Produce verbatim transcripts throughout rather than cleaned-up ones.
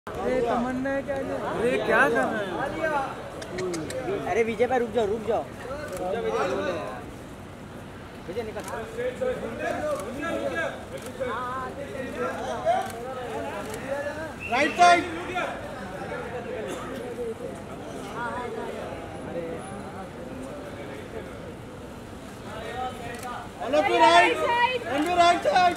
अरे तमन्ना है क्या ये? अरे क्या कर रहे हैं? अरे विजय भाई रुक जाओ रुक जाओ विजय निकल right side hello to right and to right side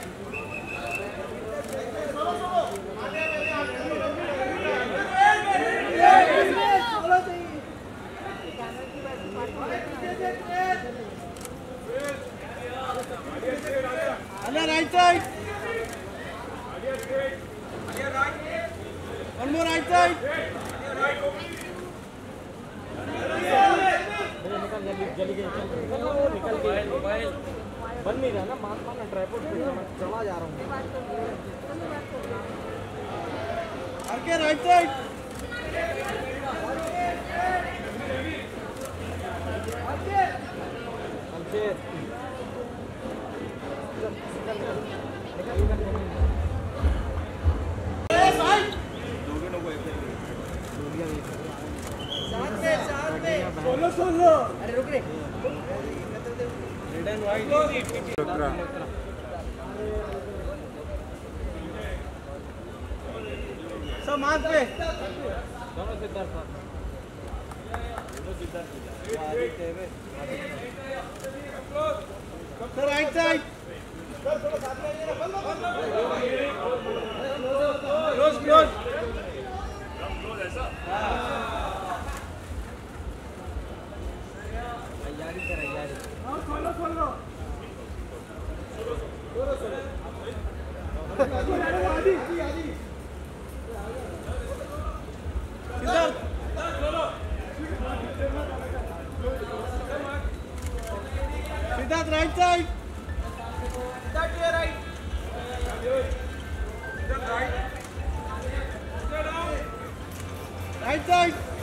Alia right side. One more right side. निकल जल्दी जल्दी निकल के मोबाइल बन नहीं रहा ना मार मारना ट्राइपॉड पे चला जा रहा हूँ आगे राइट साइड सोलो सोलो अरे रुक रे रेड एंड व्हाइट सब मार्क पे दोनों सिद्धार्थ दोनों सिद्धार्थ आदित्य है सर राइट साइड सर थोड़ा साथ में आइए ना बंद क्लोज क्लोज क्लोज ऐसा तैयारी कर तैयारी हां solo solo solo solo Adi Adi Siddharth solo Siddharth right side Siddharth to right Siddharth right right side